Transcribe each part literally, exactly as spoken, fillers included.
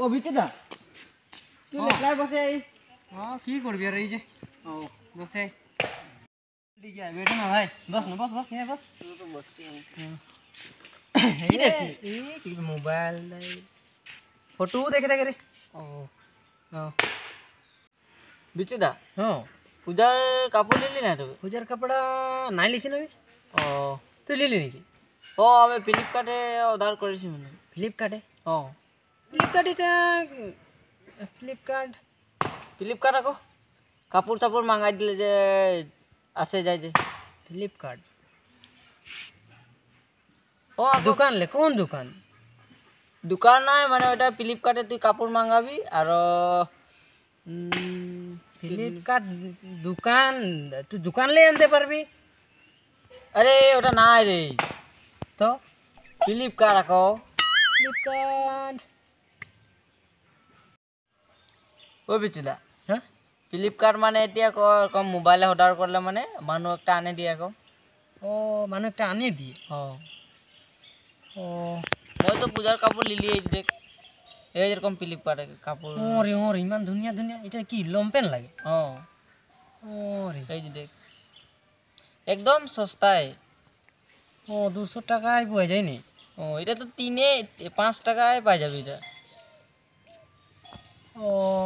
ও বিচুদা তুই লেখলাই বসে আই हाँ की करबी रे जे ও बसे ঠিক আছে বেটো না ভাই বস না বস বস নে বস तू तो बसती है কি দেখছি ए की मोबाइल फोटो देखे देखे रे ও हां বিচুদা हां পূজার কাপড় নিলি না তুই पूजार कपड़ा নাই লিছি না ও তুই লিলি নাকি ও আমি ফ্লিপকার্টে অর্ডার করেছি মানে ফ্লিপকার্টে ও ফ্লিপকার্ট এটা ফ্লিপকার্ট ফ্লিপকার্ট আকৌ কাপড় চাপড় মাঙ্গাই দিলে যে আসে যায় যে ফ্লিপকার্ট ও দোকান ले कौन दुकान দোকান নাই মানে ওটা ফ্লিপকার্টে তুই কাপড় মাঙ্গাবি আর ফ্লিপকার্ট দোকান তুই দোকান ले আনতে পারবি আরে ওটা নাই রে তো ফ্লিপকার্ট আকৌ ফ্লিপকার্ট ও বিচুদা হ্যাঁ ফ্লিপকার্ট মানে এতিয়া কম মোবাইলে অর্ডার করলে মানে মানুহ একটা আনে দিয়ে আকৌ ও মানে একটা আনি দিয়ে ও ও মই তো পূজার কাপড় লিলি এই দেখ এই যেরকম ফ্লিপকার্টে কাপড় ওরে ওরে ইমান ধুনিয়া ধুনিয়া এটা কি লম্পেন লাগে ও ওরে এই যে দেখ একদম সস্তায় ও দুশো টাকায় বয়ে যায় নি ও এটা তো তিনে পাঁচ টাকায় পাই যাবি এটা ও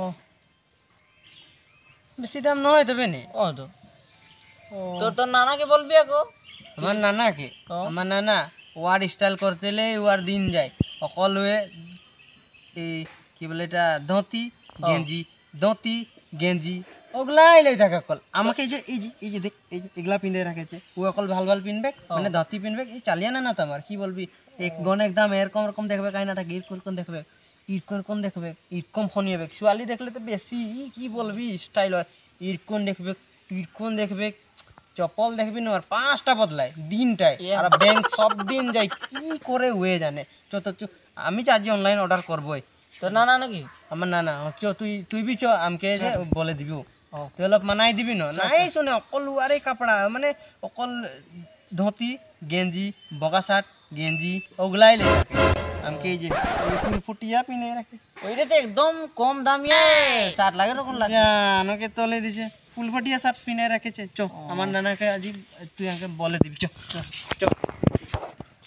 বেশি দাম নয় তবে নি ও তো ও তোর তোর নানাকে বলবি আকৌ আমার নানা কে ও। আমার নানা ওয়ার স্টাইল করতে লে ওয়ার দিন যায় অকলুয়ে এই কি বলে এটা ধুতি গেঞ্জি ধুতি গেঞ্জি ওগুলাই লাই থাকে অকল আমাকে এই যে এই যে এই যে দেখ এই যে এগুলা পিন্ধে রাখেছে ও অকল ভাল ভাল পিনবে মানে ধুতি পিনবে এই চালিয়ে না না তোমার কি বলবি এক গন একদম এরকম এরকম দেখবে কাইনাটা গির কোন দেখবে ইরকম দেখবে ইরকম ফনিয়েবে সোয়ালি দেখলে তো বেশি কি বলবি স্টাইল ইরকম দেখবে ইরকম দেখবে চপল দেখবি না আর পাঁচটা বদলায় দিনটায় আর ব্যাংক সব দিন যায় কি করে হয়ে জানে চ তো চ আমি তো আজ অনলাইন অর্ডার করবই তোর নানা নাকি আমার না না চ তুই তুই বি চ আমাকে যে বলে দিবি ও তুই অলপ মানাই দিবি না নাই শুনে অকল আরে কাপড়া মানে অকল ধুতি গেঞ্জি বগা শার্ট গেঞ্জি ওগুলাই লে আমাকে এই যে ফুল ফুটিয়া পিনে রাখে ওইটা তো একদম কম দামিয়ে শার্ট লাগে রকম লাগে জানোকে তলে দিছে ফুল ফাটিয়া শার্ট পিনে রেখেছে চ আমার নানাকে আজি তুই আমাকে বলে দিবি চ চ চ চ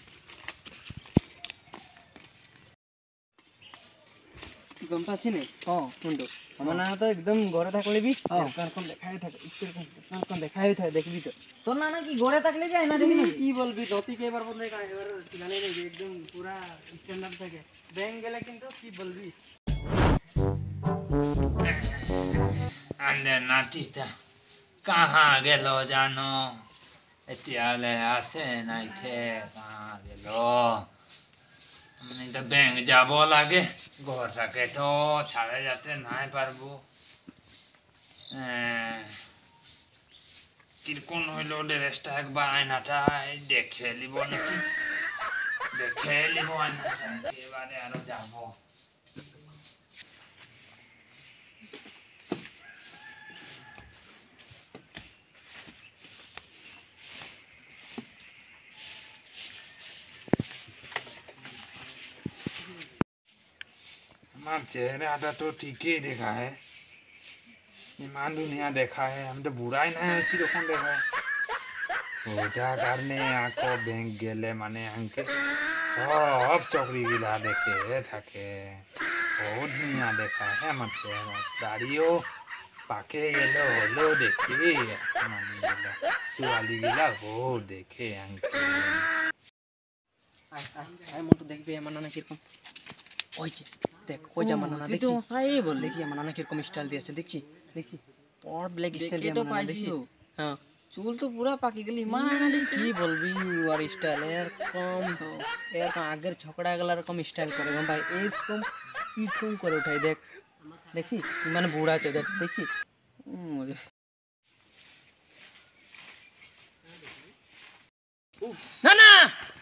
গম পাচ্ছি নে ও শুনতো আমার নানা তো একদম ঘরে থাকলে বি এরকম দেখাই থাকে এরকম দেখাই থাকে দেখবি তো তোর নানা কি ঘরে থাকলে যায় না দেখি কি বলবি ধতিকে এবার বদলে এবার জানি না যে একদম পুরা স্ট্যান্ডার্ড থাকে ব্যাংক গেলে কিন্তু কি বলবি আন্দে নাতিটা কাহা গেল জানো এতিয়ালে আছে নাইকে কাহা গেল আমি তো ব্যাংক যাব লাগে ঘরটাকে তো ছাড়ে যেতে নাই পারবো কিরকম হইল ড্রেসটা একবার আয়নাটা দেখে লিব নাকি দেখে লিব আয়নাটা এবারে আরো যাবো हमारा चेहरा तो ठीक ही देखा है ईमान दुनिया देखा है हम तो बुरा ही नहीं अच्छी रकम देखा है ওটা কারণে আকো ব্যাংক গেলে মানে আঙ্কে সব চকরি গিলা দেখে থাকে বহুত দুনিয়া দেখা হ্যাঁ আমার চেহারা দাড়িও পাকে গেল হলো দেখি মানে গিলা চুয়ালি গিলা হো দেখে আঙ্কে আয় আয় আয় মতো দেখবি আমার নানা কিরকম ওই যে দেখ ওই যে আমার নানা তুই তো দেখছি সাই বল দেখি আমার নানা কিরকম স্টাইল দিয়েছে দেখছি দেখছি পর ব্ল্যাক স্টাইল দেখে দিয়ে তো আমার নানা দেখছি পাইছিও হ্যাঁ চুল তো পুরা পাকি গেলি মা কি বলবি আর স্টাইল এরকম এরকম আগের ছকড়া গেলা এরকম স্টাইল করে ভাই এরকম এরকম করে উঠাই দেখ দেখি মানে বুড়া আছে দেখ দেখি না না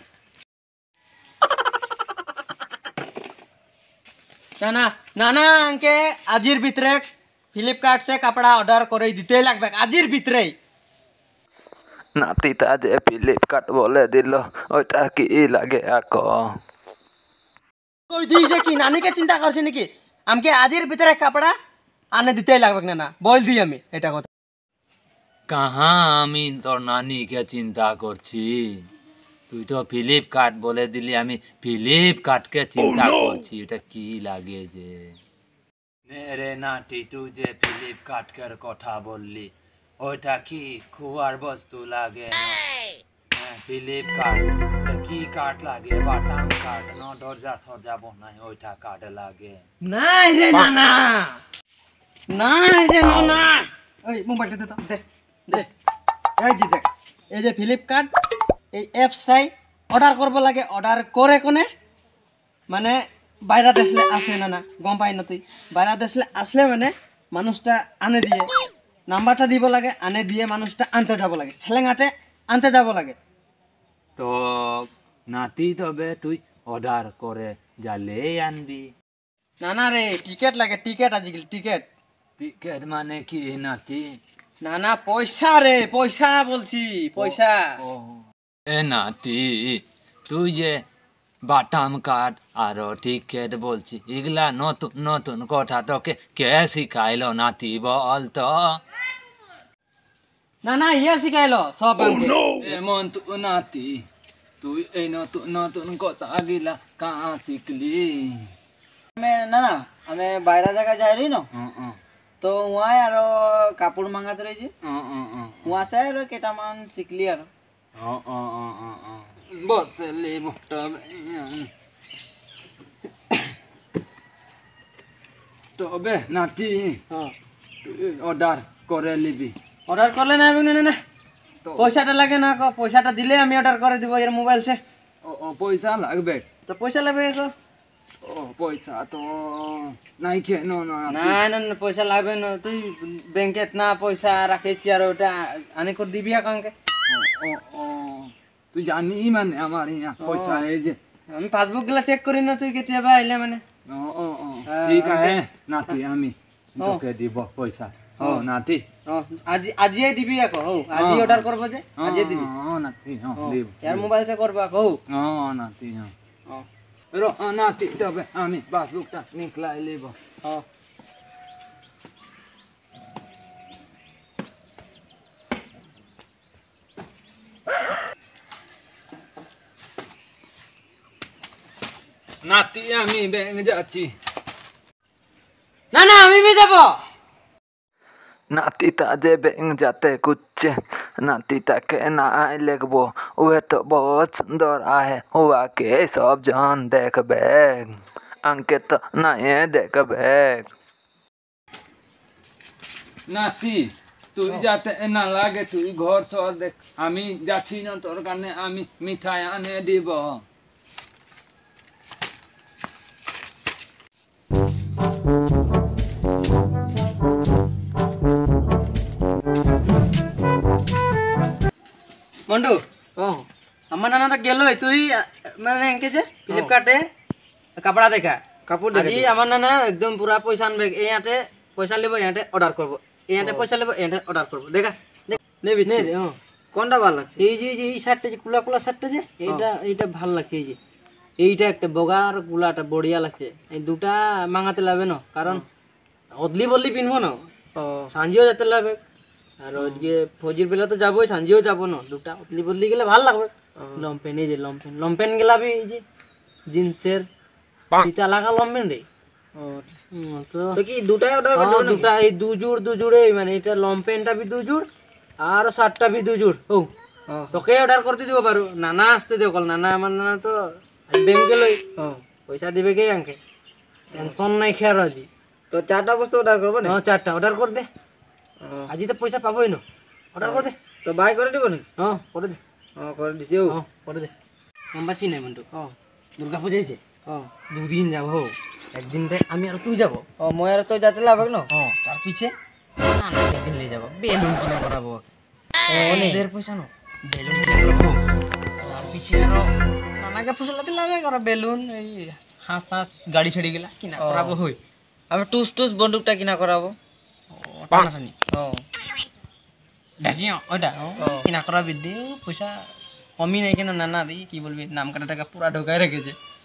না না না না আঙ্কে আজির ভিতরে ফ্লিপকার্ট से कपड़ा ऑर्डर করে দিতে লাগবে আজির ভিতরেই নাতিটা যে ফ্লিপকার্ট বলে দিল ওইটা কি লাগে আকো কই দিই যে কি নানিকে চিন্তা করছে নাকি আমাকে আজের ভিতরে কাপড়া আনে দিতেই লাগবে না না বল দিই আমি এটা কথা কাহা আমি তোর নানিকে চিন্তা করছি তুই তো ফ্লিপকার্ট বলে দিলি আমি ফ্লিপকার্টকে চিন্তা করছি এটা কি লাগে যে নে রে নাটি তুই যে ফ্লিপকার্টের কথা বললি ওইটা কি খুয়ার বস্তু লাগে না হ্যাঁ ফ্লিপকার্ট ওটা কি কাঠ লাগে বাটাম কাঠ ন দরজা সরজা বনাই ওইটা কাঠ লাগে নাই রে নানা নাই রে নানা ওই মোবাইলটা দে তো দে দে এই যে দেখ এই যে ফ্লিপকার্ট এই অ্যাপসটাই অর্ডার করব লাগে অর্ডার করে কোনে মানে বাইরে দেশলে আসে না না গম পাই না তুই বাইরে দেশলে আসলে মানে মানুষটা আনে দিয়ে নাম্বারটা দিব লাগে আনে দিয়ে মানুষটা আনতে যাব লাগে ছেলেঙাটে আনতে যাব লাগে তো নাতি তবে তুই অর্ডার করে জালেই আনবি না না রে টিকেট লাগে টিকেট আজিকালি টিকেট টিকেট মানে কি নাতি না না পয়সা রে পয়সা বলছি পয়সা ও এ নাতি তুই যে বাটাম কাঠ আর টিকেট বলছি এগুলা নতুন নতুন কথা তোকে কে শিখাইলো নাতি বল তো না না ইয়ে শিখাইলো সব আমাকে এমন তো নাতি তুই এই নতুন নতুন কথা গিলা কাহা শিখলি আমি না না আমি বাইরে জায়গায় যাই রই না हाँ, हाँ, তো ওয়াই আর কাপড় মাঙাতে রয়েছে हाँ, हाँ, हाँ, ওয়া সে আর কেটামান শিখলি আর हाँ, हाँ, हाँ, हाँ, हाँ। बस ले मोटा তবে নাতি হ্যাঁ অর্ডার করে নিবি অর্ডার করলে না হবে না না তো পয়সাটা লাগে না কো পয়সাটা দিলে আমি অর্ডার করে দিব এর মোবাইল সে ও ও পয়সা লাগবে তো পয়সা লাগবে কো ও পয়সা তো নাই কেন না না না না পয়সা লাগবে না তুই ব্যাংকে না পয়সা রাখেছি আর ওটা আনি করে দিবি আকাঙ্কে ও ও তুই জানি মানে আমার ইয়া পয়সা এই যে আমি পাসবুক গুলা চেক করি না তুই কেতিয়াবা আইলে মানে ও ও ও হ্যাঁ, ঠিক আছে আমি- নাতি আমি ও। তোকে দিব পয়সা ও নাতি হ্যাঁ আজি আজিয়ে দিবি আকো হো আজি হ্যাঁ, অর্ডার করব যে ও আজিয়ে দিবি ও নাতি ও হ্যাঁ, দিব यार মোবাইল সে করবা কো ও নাতি ও হ্যাঁ রো নাতি তবে আমি পাসবুকটা নিকলাই লিব হ্যাঁ নাতি আমি ব্যাংক যাচ্ছি না না আমি भी যাব নাতি তাজে ব্যাংক যাতে কুচ্ছে নাতি তাকে না লিখবো ওয়ে তো বহুত সুন্দর আহে ওয়াকে সব জন দেখবে আঙ্কে তো না এ দেখবে নাতি তুই যাতে না লাগে তুই ঘর সর দেখ আমি যাচ্ছি না তোর কারণে আমি মিঠাই আনে দিব মন্টু ও আমার নানা তো গেলই তুই আ, মানে এনকে যে ফ্লিপকার্টে কাপড়া দেখা কাপড় আজি আমার নানা একদম পুরা পয়সা আনবে ইয়াতে পয়সা লিব ইয়াতে অর্ডার করব ইয়াতে পয়সা লিব ইয়াতে অর্ডার করব দেখা দেখ নেবি নে রে হ্যাঁ কোনটা ভালো লাগছে এই যে এই যে এই শার্টটা যে কুলা কুলা শার্টটা যে এইটা এইটা ভালো লাগছে এই যে এইটা একটা বগা আর কুলাটা বড়িয়া লাগছে এই দুটা মাঙাতে লাগবে না কারণ অদলি বদলি পিনবো না ও সাঞ্জিও যেতে লাগবে আর ওইদিকে ফজির বেলা তো যাবোই সাঞ্জিও যাবো না দুটা অদলি বদলি গেলে ভালো লাগবে লম্পেন এই যে লম্পেন লম্পেন গেলা বি এই যে জিন্সের ফিতা লাগা লম্পেন রে ও হুম, তো তো কি দুটাই অর্ডার হ্যাঁ, করতে দুটা এই দুজুর দুজুড়ে মানে এটা লম্পেনটা বি দুজুর আর শার্টটা বি দুজুর ও তোকে অর্ডার করতে দিব পারো নানা আসতে দেও কল নানা আমার নানা তো ব্যাংকে লই পয়সা দিবে কে আঙ্কে টেনশন নাই খেয়ার আজি তো চারটা বস্তু অর্ডার করবো না হ্যাঁ চারটা অর্ডার কর দে আজি তো পয়সা পাবোই না অর্ডার কর দে তো বাই করে দিব নাকি হ্যাঁ করে দে ও করে দিছি ও হ্যাঁ করে দে নাম্বারছি নাই মন্টু ও দুর্গা পূজা হয়েছে ও দুদিন যাবো একদিন রে আমি আর তুই যাবো ও মই আর তো যেতে লাগবে না হ্যাঁ তার পিছে নানা একদিন নিয়ে যাবো বেলুন কিনা করাবো দেড় পয়সা না বেলুন কিনা করাবো তার পিছে আরো নানাকে ফুসলাতে লাগবে করা বেলুন এই হাঁস হাঁস গাড়ি ছেড়ে গেলা কিনা করাবো হই আমি টুস টুস বন্দুকটা কিনা করাবো টানাটানি ও দেখিও ওইটা কিনা করাবি দে পয়সা কমই নাই কেন নানা রে কি বলবি নাম কাটা টাকা পুরা ঢোকায় রেখেছে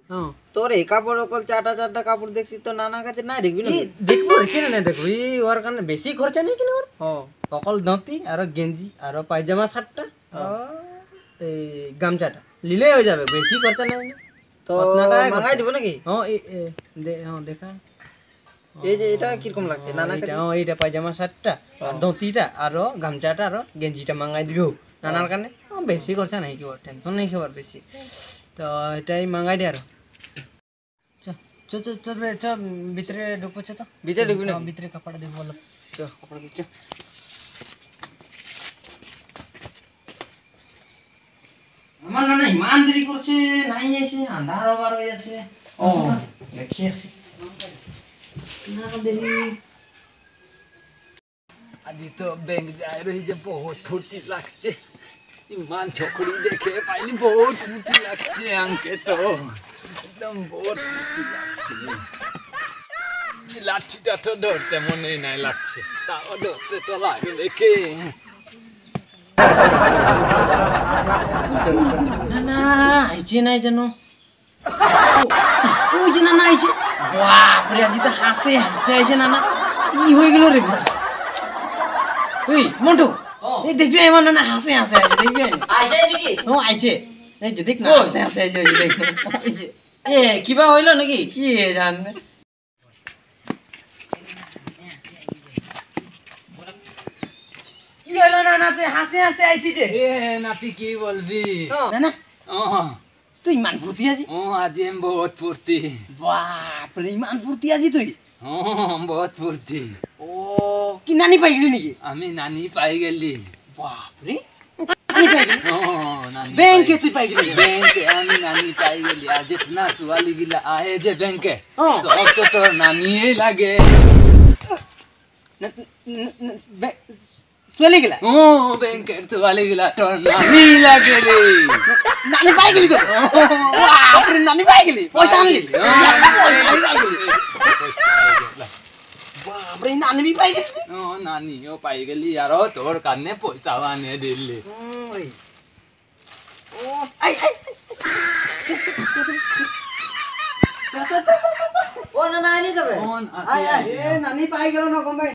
হ্যাঁ তোর এই কাপড় অকল চারটা চারটা কাপড় দেখছি তো নানা কাছে নাই দেখবি না এই দেখবো রে, কেন না দেখবো, এই ওর কারণে বেশি খরচা নেই কিনা ওর। হ্যাঁ অকল ধুতি আর গেঞ্জি আর পায়জামা শার্টটা এই গামছাটা লিলে হয়ে যাবে, বেশি খরচা নেই। তো কতনা টাকায় মাঙ্গাই খরচা? দিব নাকি? হ্যাঁ এই এ, দে- হ্যাঁ দেখা এই যে এটা কিরকম লাগছে নানা এইটা, কাছে? হ্যাঁ এইটা পায়জামা শার্টটা আর ধুতিটা আর গামছাটা আর গেঞ্জিটা মাঙ্গাই দিবি নানার কারণে। ও, বেশি খরচা নাই কি, টেনশন নেই খাবার বেশি, তো এটাই মাঙ্গাই দে। আর চ চ চ চ রে, চ ভিতরে ঢুকবো, চ তো ভিতরে ঢুকবি হ্যাঁ, নাকি? ভিতরে কাপড় দেখবো বলো। চ কাপড় দিচ্ছ। আমার না না ইমান দেরি করছে, নাই এসে আন্ধার হবার হয়ে যাচ্ছে। ও দেখি আসি না দেরি। আজি তো ব্যাংক যাই রহি যে বহুত ফুর্তি লাগছে, ইমান ছকরি দেখে পাইলি বহুত ফুর্তি লাগছে আঙ্কে, তো একদম বহুত ফুর্তি লাগছে। এই লাঠিটা তো ধরতে মনে নাই লাগছে, তাও ধরতে তো লাগে দেখে। না না আইছে নাই যেন, ওই যে না না আইছে। বাপরে আজি তো হাসে হাসে আইছে না না, ই হয়ে গেল রে পুরা। ওই মন্টু, এই দেখবি এমন না না হাসে হাসে আইছে, দেখবি? আইছে নাকি? ও আইছে, এই যে দেখ না হাসে হাসে আইছে, ওই যে দেখ ওই যে। এ কিবা হইলো নাকি? কি জানবে কি হলো না না, তুই হাসে হাসে আইছি যে। এ নাতি কি বলবি? না না ও তুই ইমান ফুর্তি আছি? ও আজি আমি বহুত ফুর্তি। বাপরে ইমান ফুর্তি আছি তুই? ও বহুত ফুর্তি। ও কি নানি পাই গেলি নাকি? আমি নানি পাই গেলি। বাপরে নানি পাই গেলি? ও নানি ব্যাংকে তুই পাই গেলি? ব্যাংকে আমি নানি পাই গেলি। আজ ইতনা চুয়ালি গিলা আয়ে যে ব্যাংকে, ও। সব তো তোর নানিই লাগে। ন- ন- ন- বে- চলে গেলা? ও ব্যাংকের চুয়ালি গিলা তোর নানি লাগে রে। নানি পাই গেলি তো? বাপরে নানি পাই গেলি, পয়সা আনলি? ও, নানি পাই গেলি? বাপরে নানি বি পাই গেলি? ও নানিও পাই গেলি আর তোর কানে পয়সাও আনে দিলি। ওই। ও আই আই ও নানা আইলি তবে? ও আয় আয়। এ নানি পাই গেল না গম পাই।